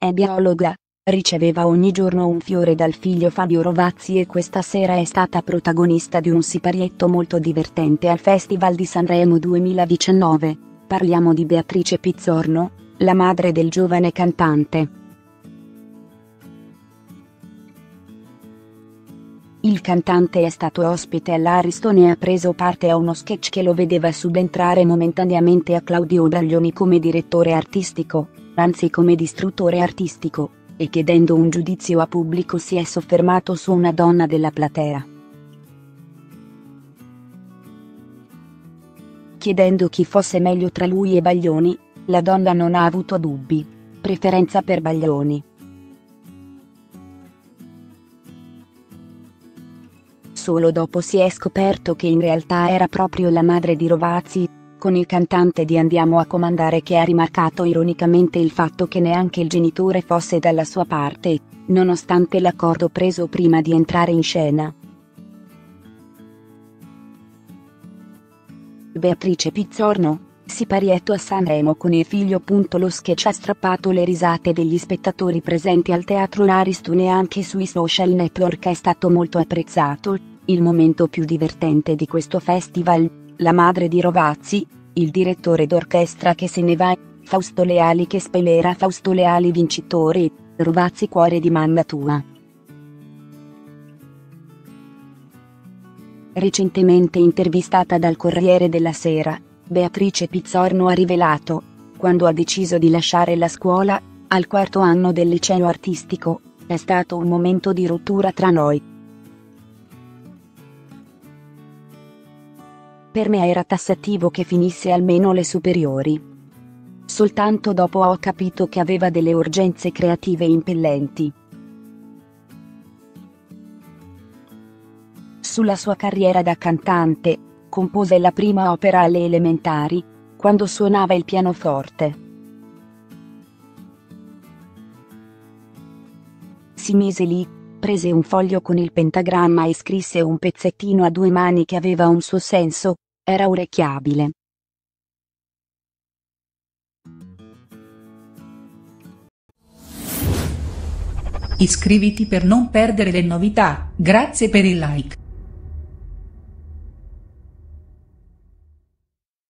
È biologa. Riceveva ogni giorno un fiore dal figlio Fabio Rovazzi e questa sera è stata protagonista di un siparietto molto divertente al Festival di Sanremo 2019. Parliamo di Beatrice Pizzorno, la madre del giovane cantante. Il cantante è stato ospite all'Ariston e ha preso parte a uno sketch che lo vedeva subentrare momentaneamente a Claudio Baglioni come direttore artistico, anzi come distruttore artistico, e chiedendo un giudizio a pubblico si è soffermato su una donna della platea. Chiedendo chi fosse meglio tra lui e Baglioni, la donna non ha avuto dubbi: preferenza per Baglioni. Solo dopo si è scoperto che in realtà era proprio la madre di Rovazzi, con il cantante di Andiamo a comandare che ha rimarcato ironicamente il fatto che neanche il genitore fosse dalla sua parte, nonostante l'accordo preso prima di entrare in scena. Beatrice Pizzorno, siparietto a Sanremo con il figlio. Lo sketch ha strappato le risate degli spettatori presenti al teatro Ariston e anche sui social network è stato molto apprezzato. Il momento più divertente di questo festival: la madre di Rovazzi, il direttore d'orchestra che se ne va, Fausto Leali che spoilera Fausto Leali vincitore, Rovazzi cuore di mamma tua. Recentemente intervistata dal Corriere della Sera, Beatrice Pizzorno ha rivelato: quando ha deciso di lasciare la scuola, al quarto anno del liceo artistico, è stato un momento di rottura tra noi. Per me era tassativo che finisse almeno le superiori. Soltanto dopo ho capito che aveva delle urgenze creative impellenti. Sulla sua carriera da cantante, compose la prima opera alle elementari, quando suonava il pianoforte. Si mise lì, prese un foglio con il pentagramma e scrisse un pezzettino a due mani che aveva un suo senso, era orecchiabile. Iscriviti per non perdere le novità, grazie per il like.